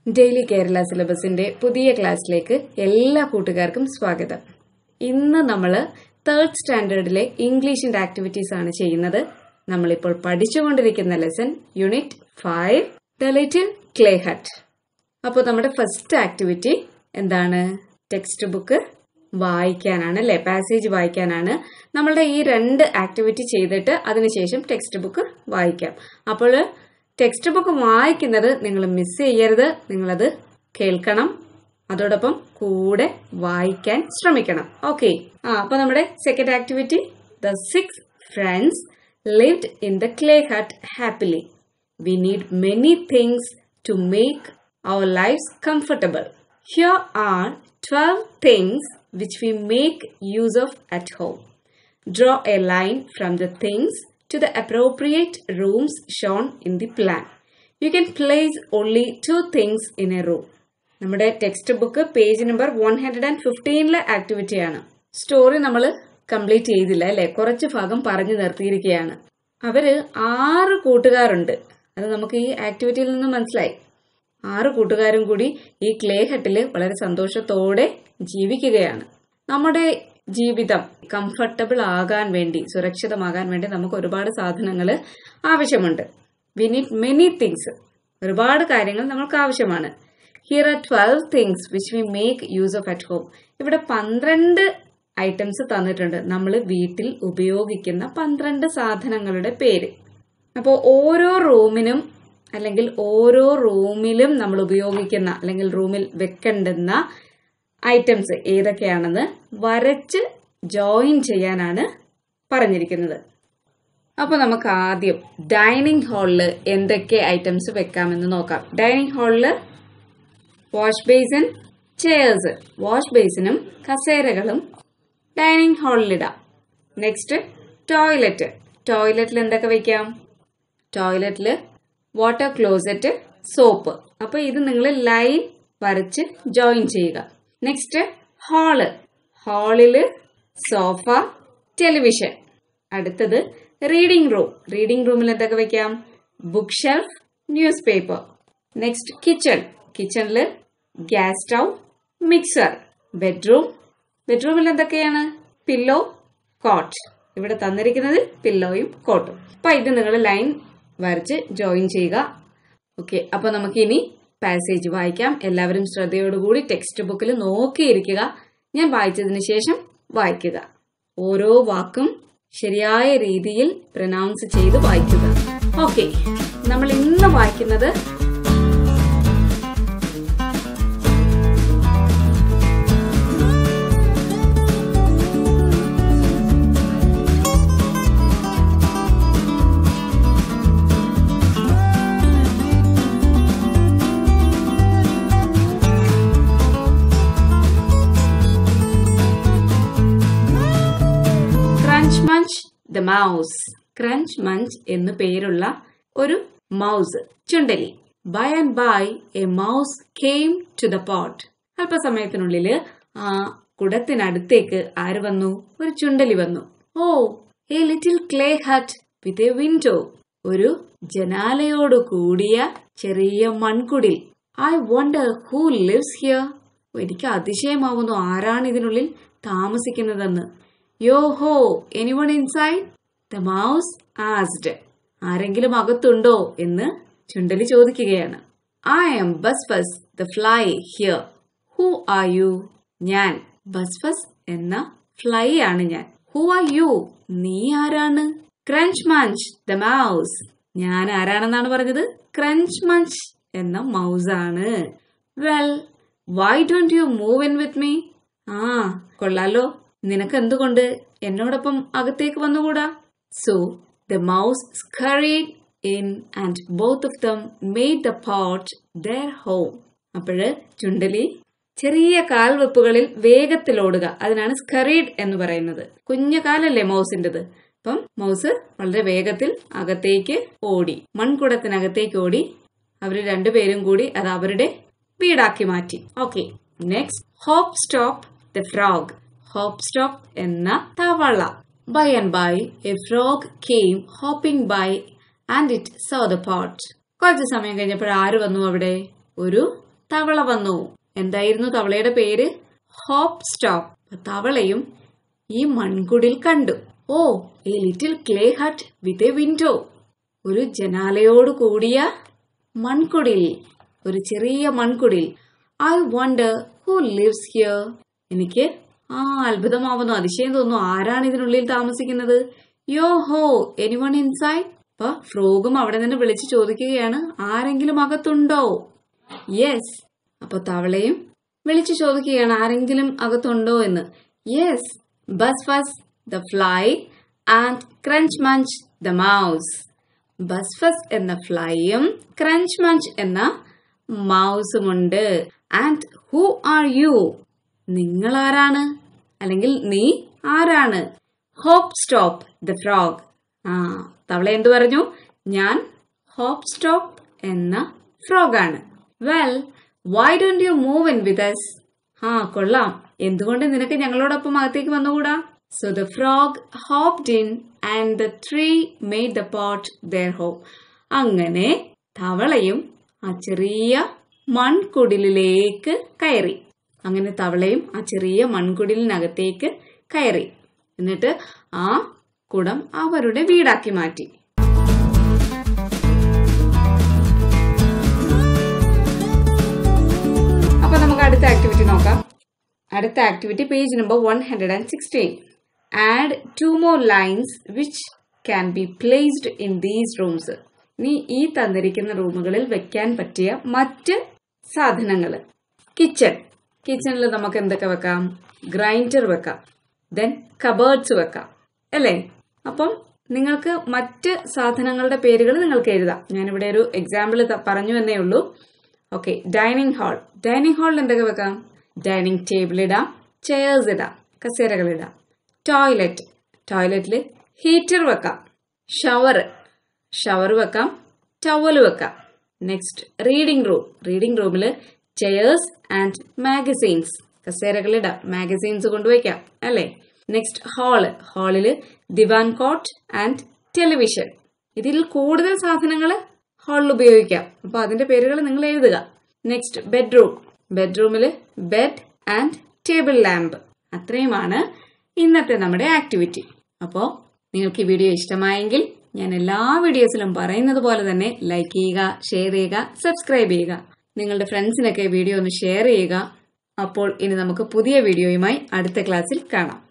Daily Kerala സിലബസിന്റെ പുതിയ ക്ലാസ്സിലേക്ക് എല്ലാ കൂട്ടുകാർക്കും സ്വാഗതം. ഇന്ന് നമ്മൾ 3rd സ്റ്റാൻഡേർഡിലെ ഇംഗ്ലീഷിന്റെ ആക്ടിവിറ്റീസ് ആണ് ചെയ്യുന്നത്. നമ്മളിപ്പോൾ പഠിച്ചുകൊണ്ടിരിക്കുന്ന lesson unit 5 the little clay hut. അപ്പോൾ നമ്മുടെ ഫസ്റ്റ് ആക്ടിവിറ്റി എന്താണ്? ടെക്സ്റ്റ് ബുക്ക് വായിക്കാനാണ് അല്ലെ, പാസേജ് വായിക്കാനാണ്. നമ്മളുടെ ഈ 2 ആക്ടിവിറ്റി ചെയ്തിട്ട് അതിനുശേഷം ടെക്സ്റ്റ് ബുക്ക് വായിക്കാം. അപ്പോൾ ടെക്സ്റ്റ് ബുക്ക് വായിക്കുന്നത് നിങ്ങൾ മിസ് ചെയ്യരുത്, നിങ്ങളത് കേൾക്കണം, അതോടൊപ്പം കൂടെ വായിക്കാൻ ശ്രമിക്കണം. ഓക്കെ, അപ്പൊ നമ്മുടെ second activity, the 6 friends lived in the clay hut happily. We need many things to make our lifes comfortable. Here are 12 things which we make use of at home. Draw a line from the things to the appropriate rooms shown in the plan. You can place only 2 things in a room. നമ്മുടെ text book page number 115 ആക്ടിവിറ്റിയാണ്. Story നമ്മൾ complete ചെയ്തില്ല അല്ലെ, കുറച്ച് ഭാഗം പറഞ്ഞു നിർത്തിയിരിക്കുകയാണ്. അവര് 6 കൂട്ടുകാരുണ്ട്, അത് നമുക്ക് ഈ ആക്ടിവിറ്റിയിൽ നിന്ന് മനസ്സിലായി. 6 കൂട്ടുകാരും കൂടി ഈ ക്ലേ ഹട്ടില് വളരെ സന്തോഷത്തോടെ ജീവിക്കുകയാണ്. നമ്മുടെ ജീവിതം കംഫർട്ടബിൾ ആകാൻ വേണ്ടി, സുരക്ഷിതമാകാൻ വേണ്ടി നമുക്ക് ഒരുപാട് സാധനങ്ങൾ ആവശ്യമുണ്ട്. വി നീഡ് മെനി തിങ്സ്, ഒരുപാട് കാര്യങ്ങൾ നമ്മൾക്ക് ആവശ്യമാണ്. Here are 12 things which we make use of at home. ഇവിടെ 12 ഐറ്റംസ് തന്നിട്ടുണ്ട്, നമ്മൾ വീട്ടിൽ ഉപയോഗിക്കുന്ന 12 സാധനങ്ങളുടെ പേര്. അപ്പോൾ ഓരോ റൂമിനും അല്ലെങ്കിൽ ഓരോ റൂമിലും നമ്മൾ ഉപയോഗിക്കുന്ന അല്ലെങ്കിൽ റൂമിൽ വെക്കേണ്ടുന്ന ഐറ്റംസ് ഏതൊക്കെയാണെന്ന് വരച്ച് ജോയിൻ ചെയ്യാനാണ് പറഞ്ഞിരിക്കുന്നത്. അപ്പൊ നമുക്ക് ആദ്യം ഡൈനിങ് ഹാളിൽ എന്തൊക്കെ ഐറ്റംസ് വെക്കാമെന്ന് നോക്കാം. ഡൈനിങ് ഹാളിൽ വാഷ് ബേസിൻ, ചെയർസ്, വാഷ് ബേസിനും കസേരകളും ഡൈനിങ് ഹാളിലിടാം. Next toilet. ടോയ്ലറ്റിൽ എന്തൊക്കെ വെക്കാം? ടോയ്ലറ്റിൽ വാട്ടർ ക്ലോസറ്റ്, സോപ്പ്. അപ്പൊ ഇത് നിങ്ങൾ ലൈൻ വരച്ച് ജോയിൻ ചെയ്യുക. Next hall. ഹാളില് സോഫ, ടെലിവിഷൻ. അടുത്തത് റീഡിംഗ് റൂം. റീഡിംഗ് റൂമിൽ എന്തൊക്കെ വെക്കാം? Book shelf, news paper. Next kitchen. കിച്ചണില് ഗ്യാസ് സ്റ്റൗ, മിക്സർ. ബെഡ്റൂം. ബെഡ്റൂമിൽ എന്തൊക്കെയാണ്? Pillow, cot. ഇവിടെ തന്നിരിക്കുന്നത് പില്ലോയും കോട്ടും. അപ്പൊ ഇത് നിങ്ങൾ ലൈൻ വരച്ച് ജോയിൻ ചെയ്യുക. ഓക്കെ, അപ്പൊ നമുക്ക് ഇനി പാസേജ് വായിക്കാം. എല്ലാവരും ശ്രദ്ധയോടുകൂടി ടെക്സ്റ്റ് ബുക്കിൽ നോക്കിയിരിക്കുക. ഞാൻ വായിച്ചതിന് ശേഷം വായിക്കുക. ഓരോ വാക്കും ശരിയായ രീതിയിൽ പ്രൊനൗൺസ് ചെയ്ത് വായിക്കുക. ഓക്കെ, നമ്മൾ ഇന്ന് വായിക്കുന്നത് ദ മൗസ്. ക്രഞ്ച് മഞ്ച് എന്നു പേരുള്ള ഒരു മൗസ്, ചുണ്ടലി. By and by a mouse came to the pot. അല്പസമയത്തിനുള്ളില് ആ കുടത്തിനടുത്തേക്ക് ആര് വന്നു? ഒരു ചുണ്ടലി വന്നു. Oh, a little clay hut with a window. ഒരു ജനാലയോട് കൂടിയ ചെറിയ മൺകുടിൽ. I wonder who lives here. എനിക്ക് അതിശയമാവുന്നു, ആരാണ് ഇതിനുള്ളിൽ താമസിക്കുന്നതെന്ന്. Yoohoo, anyone inside? The mouse asked. ആരെങ്കിലും അകത്തുണ്ടോ എന്ന് ചുണ്ടലി ചോദിക്കുകയാണ്. I am Buzz Fuzz the fly here. Who are you? ഞാൻ ബസ്ഫസ് എന്ന ഫ്ലൈ ആണ് ഞാൻ. Who are you? നീ ആരാണ്? Crunch Munch the mouse. ഞാൻ ആരാണെന്നാണ് പറഞ്ഞത്? ക്രഞ്ച് മഞ്ച് എന്ന മൗസ് ആണ്. Well, why don't you move in with me? കൊള്ളാലോ, നിനക്ക് എന്തുകൊണ്ട് എന്നോടൊപ്പം അകത്തേക്ക് വന്നുകൂടാ? So the mouse scurried in and both of them made the pot their home. അപ്പോഴ് ചുണ്ടലി ചെറിയ കാൽവെപ്പുകളിൽ വേഗത്തിലോടുക, അതിനാണ് സ്കറീഡ് എന്ന് പറയുന്നത്. കുഞ്ഞു കാലല്ലേ മൗസിന്റേത്. അപ്പം മൗസ് വളരെ വേഗത്തിൽ അകത്തേക്ക് ഓടി, മൺകുടത്തിനകത്തേക്ക് ഓടി. അവര് രണ്ടുപേരും കൂടി അത് അവരുടെ വീടാക്കി മാറ്റി. Okay, next Hop Stop the frog. Hop Stop എന്ന തവള. By and by, a frog came hopping by and it saw the pot. കുറച്ചു സമയം കഴിഞ്ഞപ്പോൾ ആര് വന്നു അവിടെ? ഒരു തവള വന്നു. എന്തായിരുന്നു തവളയുടെ പേര്? Hope stop. തവളയും ഈ മൺകുടിൽ കണ്ടു. Oh, a little clay hut with a window. ഒരു ജനാലയോട് കൂടിയ മൺകുടിൽ, ഒരു ചെറിയ മൺകുടിൽ. I wonder who lives here. എനിക്ക് അത്ഭുതമാവുന്നു, അതിശയം തോന്നുന്നു. ആരാണ് ഇതിനുള്ളിൽ താമസിക്കുന്നത്? യോ ഹോ, എനിവൺ ഇൻസൈഡ്? അപ്പൊ ഫ്രോഗും അവിടെ നിന്ന് വിളിച്ചു ചോദിക്കുകയാണ്, ആരെങ്കിലും അകത്തുണ്ടോ? യെസ്. അപ്പൊ തവളയും വിളിച്ചു ചോദിക്കുകയാണ്, ആരെങ്കിലും അകത്തുണ്ടോ എന്ന്. Yes, Buzz Fuzz the fly and Crunch Munch the mouse. Buzz Fuzz എന്ന ഫ്ലൈയും ക്രഞ്ച് മഞ്ച് എന്ന മൗസുമുണ്ട്. And who are you? നിങ്ങൾ ആരാണ്? അല്ലെങ്കിൽ നീ ആരാണ്? Hop Stop the frog. തവള എന്തു പറഞ്ഞു? ഞാൻ ഹോപ്പ് സ്റ്റോപ്പ് എന്ന ഫ്രോഗാണ്. Well, why don't you move in with us? കൊള്ളാം, എന്തുകൊണ്ട് നിനക്ക് ഞങ്ങളോടൊപ്പം അകത്തേക്ക് വന്നുകൂടാ? So the frog hopped in and the three made the pot their home. അങ്ങനെ തവളയും ആ ചെറിയ മൺകുടിലേക്ക് കയറി. അങ്ങനെ തവളയും ആ ചെറിയ മൺകുടിലിനകത്തേക്ക് കയറി. എന്നിട്ട് ആ കുടം അവരുടെ വീടാക്കി മാറ്റി. അപ്പൊ നമുക്ക് അടുത്ത ആക്ടിവിറ്റി നോക്കാം. അടുത്ത activity page number 116. Add 2 more lines which can be placed in these rooms. നീ ഈ തന്നിരിക്കുന്ന റൂമുകളിൽ വെക്കാൻ പറ്റിയ മറ്റ് സാധനങ്ങൾ. കിച്ചണിൽ നമുക്ക് എന്തൊക്കെ വെക്കാം? ഗ്രൈൻഡർ വെക്കാം, ദെൻ കബേർഡ്സ് വെക്കാം, അല്ലേ? അപ്പം നിങ്ങൾക്ക് മറ്റ് സാധനങ്ങളുടെ പേരുകൾ നിങ്ങൾക്ക് എഴുതാം. ഞാനിവിടെ ഒരു എക്സാമ്പിൾ പറഞ്ഞു എന്നേ ഉള്ളൂ. ഓക്കെ, ഡൈനിങ് ഹാളിൽ എന്തൊക്കെ വെക്കാം? ഡൈനിങ് ടേബിൾ ഇടാം, ചെയർസ് ഇടാം, കസേരകൾ ഇടാം. ടോയ്ലറ്റിൽ ഹീറ്റർ വെക്കാം. ഷവർ വെക്കാം, ടവൽ വെക്കാം. നെക്സ്റ്റ് റീഡിംഗ് റൂമിൽ ചെയർസ് ആൻഡ് മാഗസീൻസ്, കസേരകൾ ഇടാം, മാഗസീൻസ് കൊണ്ടുവയ്ക്കാം, അല്ലേ? നെക്സ്റ്റ് ഹാളില് ദിവാൻ കോട്ട് ആൻഡ് ടെലിവിഷൻ. ഇതിൽ കൂടുതൽ സാധനങ്ങൾ ഹാളിൽ ഉപയോഗിക്കാം. അപ്പൊ അതിന്റെ പേരുകൾ നിങ്ങൾ എഴുതുക. നെക്സ്റ്റ് ബെഡ്റൂമില് ബെഡ് ആൻഡ് ടേബിൾ ലാമ്പ്. അത്രയുമാണ് ഇന്നത്തെ നമ്മുടെ ആക്ടിവിറ്റി. അപ്പോൾ നിങ്ങൾക്ക് ഈ വീഡിയോ ഇഷ്ടമായെങ്കിൽ ഞാൻ എല്ലാ വീഡിയോസിലും പറയുന്നത് പോലെ തന്നെ ലൈക്ക് ചെയ്യുക, ഷെയർ ചെയ്യുക, സബ്സ്ക്രൈബ് ചെയ്യുക. നിങ്ങളുടെ ഫ്രണ്ട്സിനൊക്കെ വീഡിയോ ഒന്ന് ഷെയർ ചെയ്യുക. അപ്പോൾ ഇനി നമുക്ക് പുതിയ വീഡിയോയുമായി അടുത്ത ക്ലാസ്സിൽ കാണാം.